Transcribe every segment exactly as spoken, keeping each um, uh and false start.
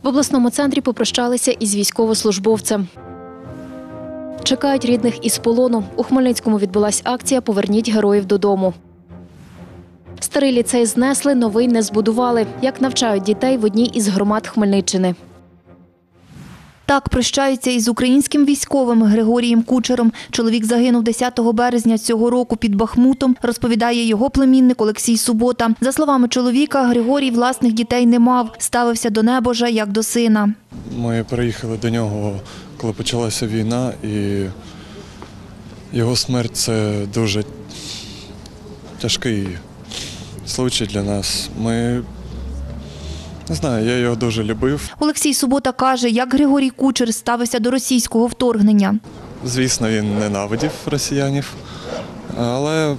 В обласному центрі попрощалися із військовослужбовцем. Чекають рідних із полону. У Хмельницькому відбулась акція «Поверніть героїв додому». Старий ліцей знесли, новий не збудували. Як навчають дітей в одній із громад Хмельниччини. Так прощаються із українським військовим Григорієм Кучером. Чоловік загинув десятого березня цього року під Бахмутом, розповідає його племінник Олексій Субота. За словами чоловіка, Григорій власних дітей не мав, ставився до небожа як до сина. Ми приїхали до нього, коли почалася війна, і його смерть – це дуже тяжкий случай для нас. Ми Не знаю, я його дуже любив. Олексій Субота каже, як Григорій Кучер ставився до російського вторгнення. Звісно, він ненавидів росіянів, але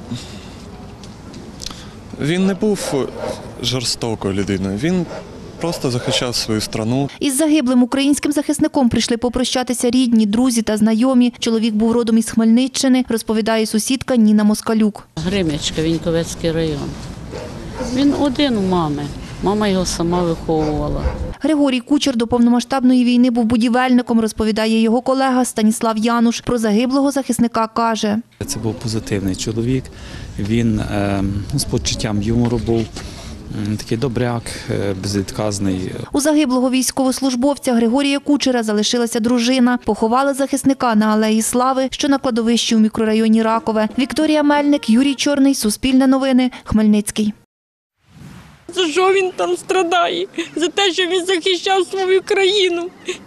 він не був жорстокою людиною. Він просто захищав свою країну. Із загиблим українським захисником прийшли попрощатися рідні, друзі та знайомі. Чоловік був родом із Хмельниччини, розповідає сусідка Ніна Москалюк. Гримячка, Віньковецький район. Він один у мами. Мама його сама виховувала. Григорій Кучер до повномасштабної війни був будівельником, розповідає його колега Станіслав Януш. Про загиблого захисника каже. Це був позитивний чоловік, він е, з почуттям юмору був, такий добряк, безвідказний. У загиблого військовослужбовця Григорія Кучера залишилася дружина. Поховали захисника на Алеї Слави, що на кладовищі у мікрорайоні Ракове. Вікторія Мельник, Юрій Чорний, Суспільне новини, Хмельницький. За що він там страдає? За те, що він захищав свою країну.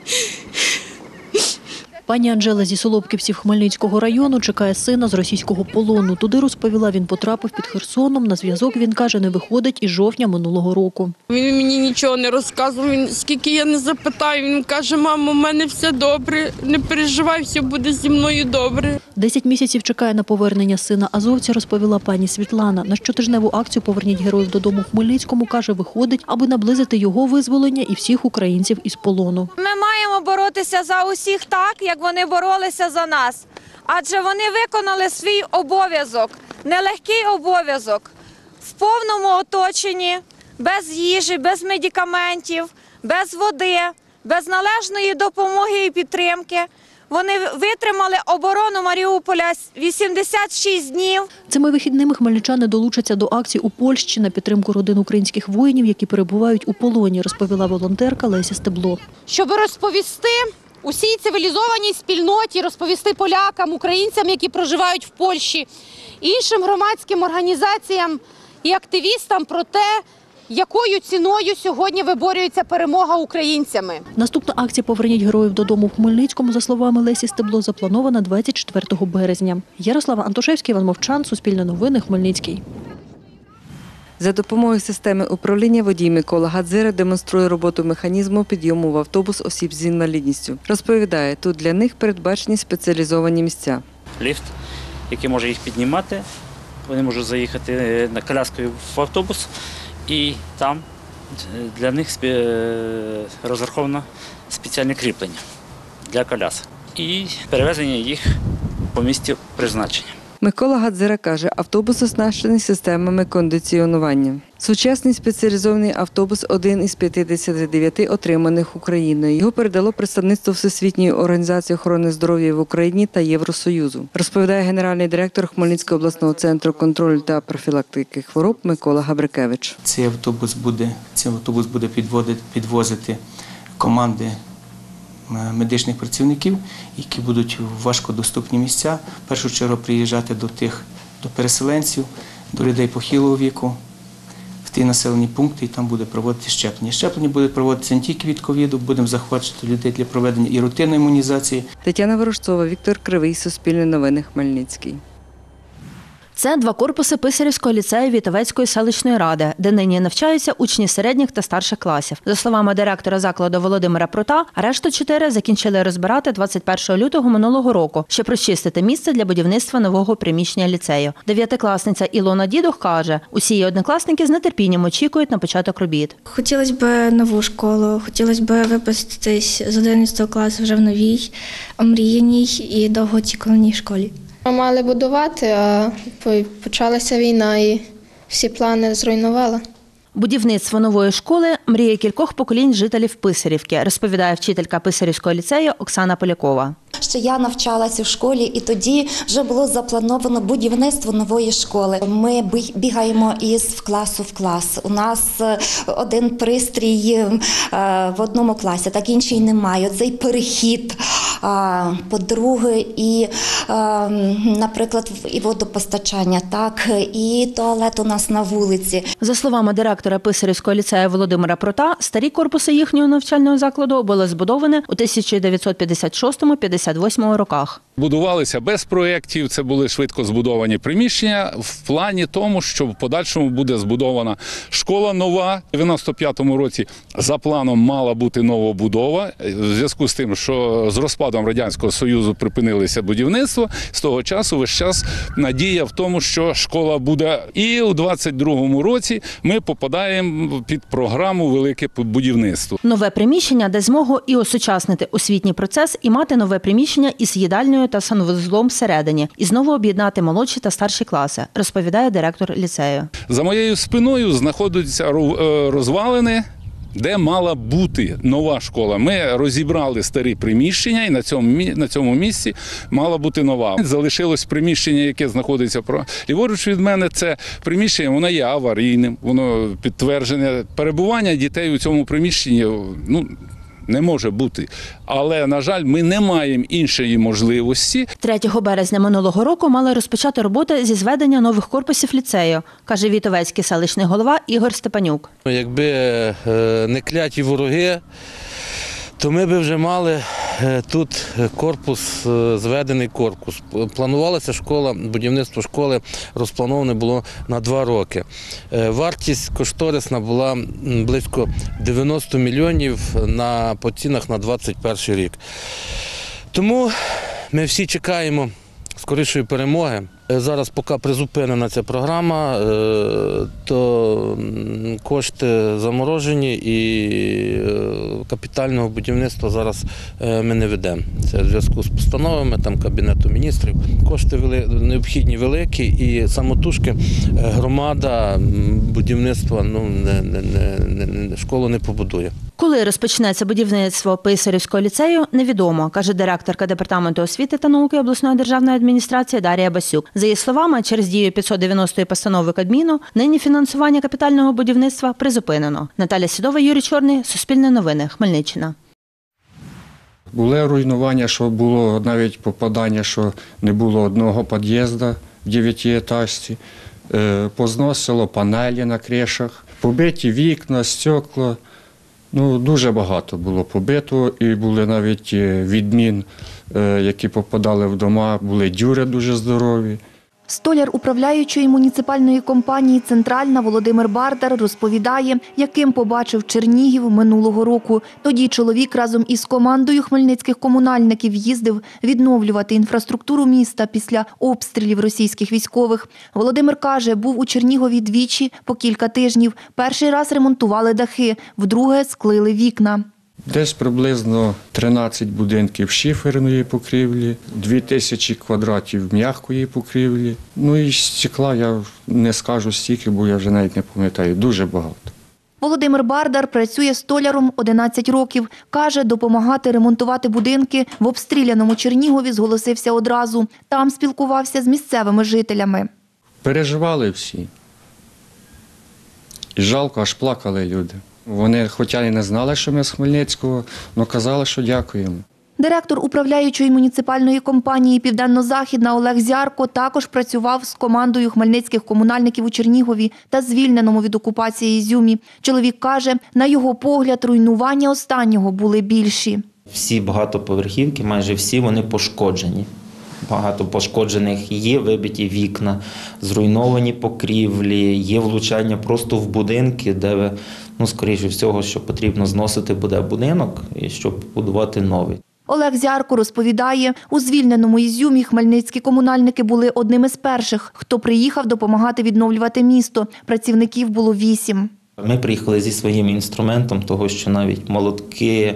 Пані Анжела зі Солопківців Хмельницького району чекає сина з російського полону. Туди, розповіла, він потрапив під Херсоном. На зв'язок, він каже, не виходить із жовтня минулого року. Він мені нічого не розказував. Він, скільки я не запитаю, він каже: мамо, у мене все добре, не переживай, все буде зі мною добре. Десять місяців чекає на повернення сина азовця, розповіла пані Світлана. На щотижневу акцію «Поверніть героїв додому» в Хмельницькому, каже, виходить, аби наблизити його визволення і всіх українців із полону. Ми маємо боротися за усіх так, як вони боролися за нас. Адже вони виконали свій обов'язок, нелегкий обов'язок, в повному оточенні, без їжі, без медикаментів, без води, без належної допомоги і підтримки. Вони витримали оборону Маріуполя вісімдесят шість днів. Цими вихідними хмельничани долучаться до акції у Польщі на підтримку родин українських воїнів, які перебувають у полоні, розповіла волонтерка Леся Стебло. Щоб розповісти усій цивілізованій спільноті, розповісти полякам, українцям, які проживають в Польщі, іншим громадським організаціям і активістам про те, якою ціною сьогодні виборюється перемога українцями. Наступна акція «Поверніть героїв додому» в Хмельницькому, за словами Лесі Стебло, запланована двадцять четвертого березня. Ярослава Антошевський, Іван Мовчан, Суспільне новини, Хмельницький. За допомогою системи управління водій Микола Гадзира демонструє роботу механізму підйому в автобус осіб з інвалідністю. Розповідає, тут для них передбачені спеціалізовані місця. Ліфт, який може їх піднімати, вони можуть заїхати на коляскою в автобус, і там для них розраховано спеціальне кріплення для колясок і перевезення їх по місці призначення. Микола Гадзира каже, автобус оснащений системами кондиціонування. Сучасний спеціалізований автобус – один із п'ятдесяти дев'яти отриманих Україною. Його передало представництво Всесвітньої організації охорони здоров'я в Україні та Євросоюзу, розповідає генеральний директор Хмельницького обласного центру контролю та профілактики хвороб Микола Габрикевич. Цей автобус буде, цей автобус буде підводити, підвозити команди медичних працівників, які будуть в важкодоступні місця. В першу чергу приїжджати до тих, до переселенців, до людей похилого віку, в ті населені пункти, і там буде проводити щеплення. Щеплення буде проводитися не тільки від ковіду, будемо захвачувати людей для проведення і рутинної імунізації. Тетяна Ворожцова, Віктор Кривий, Суспільне новини, Хмельницький. Це два корпуси Писарівського ліцею Вітовецької селищної ради, де нині навчаються учні середніх та старших класів. За словами директора закладу Володимира Прута, решту чотири закінчили розбирати двадцять першого лютого минулого року, щоб розчистити місце для будівництва нового приміщення ліцею. Дев'ятикласниця Ілона Дідух каже, усі її однокласники з нетерпінням очікують на початок робіт. Хотілося б нову школу, хотілося б випуститись з одинадцятого класу вже в новій, омріяній і довгоочікуваній школі. Ми мали будувати, а почалася війна і всі плани зруйнувала. Будівництво нової школи – мрія кількох поколінь жителів Писарівки, розповідає вчителька Писарівського ліцею Оксана Полякова. Ще я навчалася в школі, і тоді вже було заплановано будівництво нової школи. Ми бігаємо із класу в клас. У нас один пристрій в одному класі, так інший немає. Цей перехід, по-друге, і, наприклад, і водопостачання, так, і туалет у нас на вулиці. За словами директора Писарівського ліцею Володимира Прота, старі корпуси їхнього навчального закладу були збудовані у тисяча дев'ятсот п'ятдесят шостому - п'ятдесят восьмому роках. Будувалися без проєктів, це були швидко збудовані приміщення в плані тому, що в подальшому буде збудована школа нова. У дев'яносто п'ятому році за планом мала бути новобудова. В зв'язку з тим, що з розпадом Радянського Союзу припинилося будівництво, з того часу весь час надія в тому, що школа буде. І у двадцять другому році ми попадаємо під програму «Велике будівництво». Нове приміщення дасть змогу і осучаснити освітній процес, і мати нове приміщення із їдальнею та санвузлом всередині, і знову об'єднати молодші та старші класи, розповідає директор ліцею. За моєю спиною знаходяться розвалини, де мала бути нова школа. Ми розібрали старі приміщення, і на цьому, на цьому місці мала бути нова. Залишилось приміщення, яке знаходиться ліворуч від мене. Це приміщення, воно є аварійним, воно підтверджене. Перебування дітей у цьому приміщенні, ну, не може бути. Але, на жаль, ми не маємо іншої можливості. третього березня минулого року мали розпочати роботи зі зведення нових корпусів ліцею, каже Вітовецький селищний голова Ігор Степанюк. Якби не кляті вороги, то ми б вже мали тут корпус, зведений корпус. Планувалася школа, будівництво школи розплановане було на два роки. Вартість кошторисна була близько дев'яносто мільйонів на, по цінах на двадцять перший рік. Тому ми всі чекаємо скорішої перемоги. Зараз поки призупинена ця програма, то кошти заморожені і капітального будівництва зараз ми не ведемо. Це в зв'язку з постановами там, Кабінету міністрів. Кошти необхідні великі і самотужки громада будівництва ну, не, не, не, школу не побудує. Коли розпочнеться будівництво Писарівського ліцею, невідомо, каже директорка Департаменту освіти та науки обласної державної адміністрації Дар'я Басюк. За її словами, через дію п'ятсот дев'яностої постанови Кабміну нині фінансування капітального будівництва призупинено. Наталя Сідова, Юрій Чорний, Суспільне новини, Хмельниччина. Були руйнування, що було навіть попадання, що не було одного під'їзду в дев'ятиетажці, позносило панелі на кришах, побиті вікна, стекла. Ну, дуже багато було побито і були навіть відмін, які попадали в дома, були дюри дуже здорові. Столяр управляючої муніципальної компанії «Центральна» Володимир Бардар розповідає, яким побачив Чернігів минулого року. Тоді чоловік разом із командою хмельницьких комунальників їздив відновлювати інфраструктуру міста після обстрілів російських військових. Володимир каже, був у Чернігові двічі по кілька тижнів. Перший раз ремонтували дахи, вдруге склили вікна. Десь приблизно тринадцять будинків шиферної покрівлі, дві тисячі квадратів м'якої покрівлі. Ну і стекла я не скажу стільки, бо я вже навіть не пам'ятаю, дуже багато. Володимир Бардар працює столяром одинадцять років. Каже, допомагати ремонтувати будинки в обстріляному Чернігові зголосився одразу. Там спілкувався з місцевими жителями. Переживали всі. І жалко, аж плакали люди. Вони, хоча і не знали, що ми з Хмельницького, але казали, що дякуємо. Директор управляючої муніципальної компанії «Південно-Західна» Олег Зярко також працював з командою хмельницьких комунальників у Чернігові та звільненому від окупації Ізюмі. Чоловік каже, на його погляд, руйнування останнього були більші. Всі багатоповерхівки, майже всі вони пошкоджені. Багато пошкоджених, є вибиті вікна, зруйновані покрівлі, є влучання просто в будинки, де, ну, скоріше всього, що потрібно зносити буде будинок, і щоб будувати новий. Олег Зярко розповідає, у звільненому Ізюмі хмельницькі комунальники були одним із перших, хто приїхав допомагати відновлювати місто. Працівників було вісім. Ми приїхали зі своїм інструментом, того, що навіть молотки,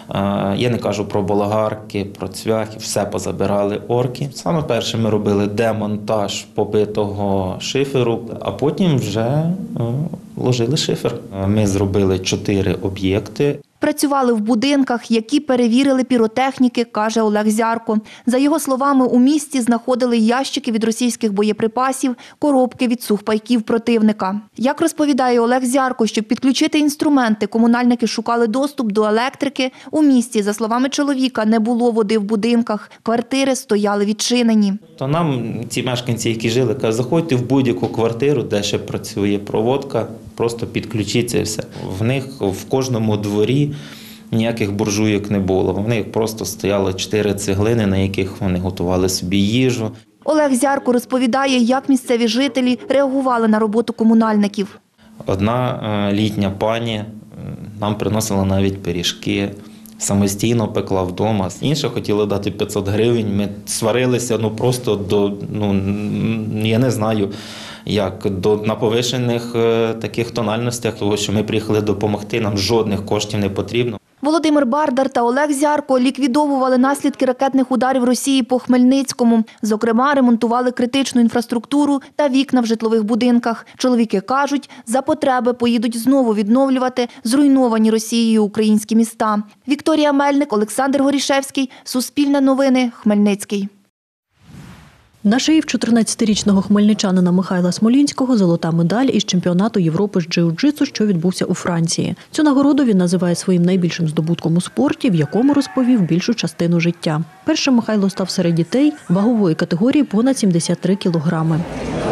Я не кажу про болгарки, про цвяхи, все позабирали орки. Саме перше ми робили демонтаж побитого шиферу, а потім вже ложили шифер. Ми зробили чотири об'єкти. Працювали в будинках, які перевірили піротехніки, каже Олег Зярко. За його словами, у місті знаходили ящики від російських боєприпасів, коробки від сухпайків противника. Як розповідає Олег Зярко, щоб підключити інструменти, комунальники шукали доступ до електрики. У місті, за словами чоловіка, не було води в будинках, квартири стояли відчинені. То нам ці мешканці, які жили, кажуть, заходьте в будь-яку квартиру, де ще працює проводка, просто підключіться і все. В них в кожному дворі ніяких буржуйок не було. В них просто стояли чотири цеглини, на яких вони готували собі їжу. Олег Зярко розповідає, як місцеві жителі реагували на роботу комунальників. Одна літня пані нам приносила навіть пиріжки, самостійно пекла вдома. Інша хотіла дати п'ятсот гривень. Ми сварилися ну просто до, ну я не знаю, як до на повишених таких тональностях, тому що ми приїхали допомогти, нам жодних коштів не потрібно. Володимир Бардар та Олег Зярко ліквідовували наслідки ракетних ударів Росії по Хмельницькому. Зокрема, ремонтували критичну інфраструктуру та вікна в житлових будинках. Чоловіки кажуть, за потреби поїдуть знову відновлювати зруйновані Росією українські міста. Вікторія Мельник, Олександр Горішевський, Суспільне новини, Хмельницький. На шиї в чотирнадцятирічного хмельничанина Михайла Смолінського золота медаль із чемпіонату Європи з джиу-джитсу, що відбувся у Франції. Цю нагороду він називає своїм найбільшим здобутком у спорті, в якому розповів більшу частину життя. Першим Михайло став серед дітей вагової категорії понад сімдесят три кілограми.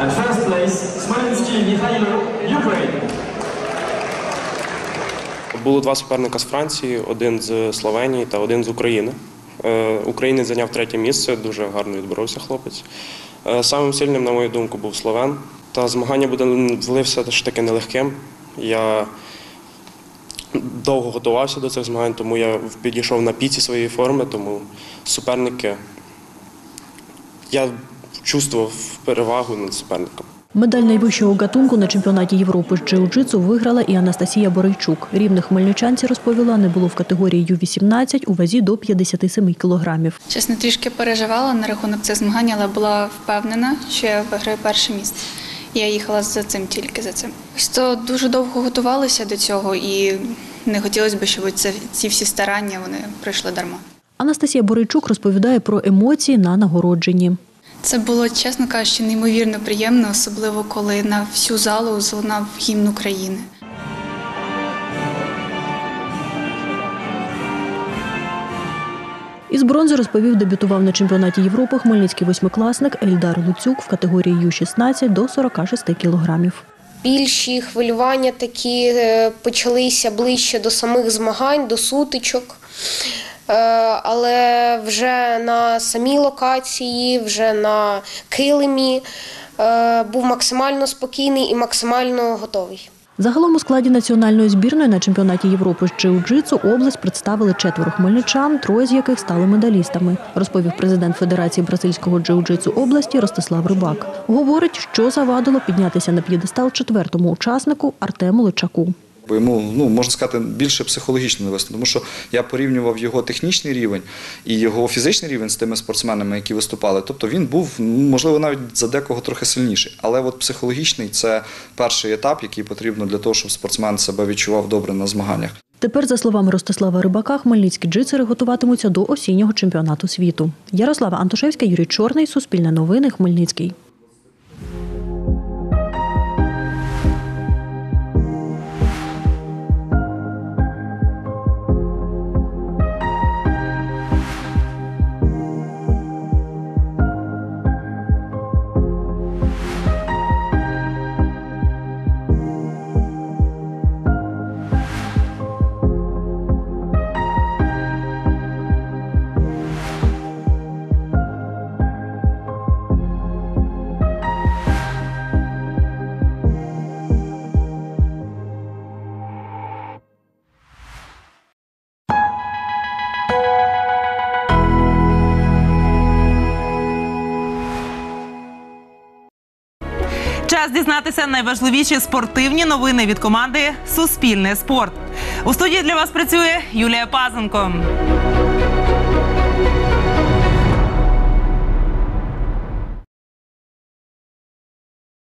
Було два суперника з Франції, один з Словенії та один з України. Українець зайняв третє місце, дуже гарно відборовся хлопець. Самим сильним, на мою думку, був словен. Та змагання були все ж таки нелегким. Я довго готувався до цих змагань, тому я підійшов на піці своєї форми, тому суперники, я чувствував перевагу над суперником. Медаль найвищого гатунку на чемпіонаті Європи з джиу-джитсу виграла і Анастасія Борейчук. Рівних хмельничанці, розповіла, не було в категорії ю вісімнадцять у вазі до п'ятдесят сім кілограмів. Чесно, трішки переживала на рахунок цих змагань, але була впевнена, що я виграю перше місце. Я їхала за цим, тільки за цим. Ось то дуже довго готувалися до цього і не хотілося б, щоб це, ці всі старання вони пройшли дарма. Анастасія Борейчук розповідає про емоції на нагородженні. Це було, чесно кажучи, неймовірно приємно, особливо коли на всю залу залунав гімн України. Із бронзи, розповів, дебютував на чемпіонаті Європи хмельницький восьмикласник Ельдар Луцюк в категорії ю шістнадцять до сорока шести кілограмів. Більші хвилювання такі почалися ближче до самих змагань, до сутичок. Але вже на самій локації, вже на килимі був максимально спокійний і максимально готовий. Загалом у складі національної збірної на чемпіонаті Європи з джиу-джитсу область представили четверо хмельничан, троє з яких стали медалістами, розповів президент Федерації бразильського джиу-джитсу області Ростислав Рибак. Говорить, що завадило піднятися на п'єдестал четвертому учаснику Артему Личаку. Бо йому, ну, можна сказати, більше психологічно не виступ, тому що я порівнював його технічний рівень і його фізичний рівень з тими спортсменами, які виступали. Тобто він був, можливо, навіть за декого трохи сильніший. Але от психологічний – це перший етап, який потрібно для того, щоб спортсмен себе відчував добре на змаганнях. Тепер, за словами Ростислава Рибака, хмельницькі джитсери готуватимуться до осіннього чемпіонату світу. Ярослава Антошевська, Юрій Чорний, Суспільне новини, Хмельницький. Час дізнатися найважливіші спортивні новини від команди «Суспільне спорт». У студії для вас працює Юлія Пазенко.